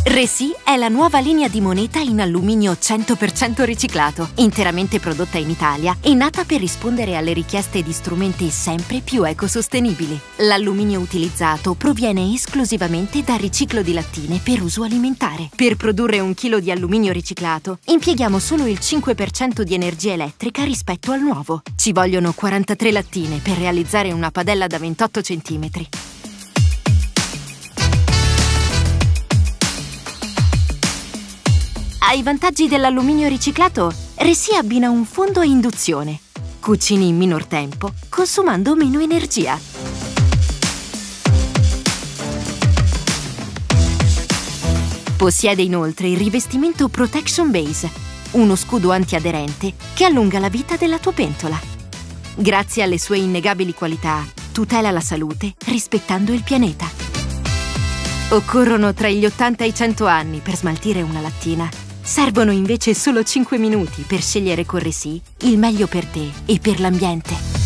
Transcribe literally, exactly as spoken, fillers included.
Resì è la nuova linea di moneta in alluminio cento per cento riciclato, interamente prodotta in Italia e nata per rispondere alle richieste di strumenti sempre più ecosostenibili. L'alluminio utilizzato proviene esclusivamente dal riciclo di lattine per uso alimentare. Per produrre un chilo di alluminio riciclato impieghiamo solo il cinque per cento di energia elettrica rispetto al nuovo. Ci vogliono quarantatré lattine per realizzare una padella da ventotto centimetri. Ai vantaggi dell'alluminio riciclato, Resì abbina un fondo a induzione. Cucini in minor tempo, consumando meno energia. Possiede inoltre il rivestimento Protection Base, uno scudo antiaderente che allunga la vita della tua pentola. Grazie alle sue innegabili qualità, tutela la salute rispettando il pianeta. Occorrono tra gli ottanta e i cento anni per smaltire una lattina. Servono invece solo cinque minuti per scegliere con Resì il meglio per te e per l'ambiente.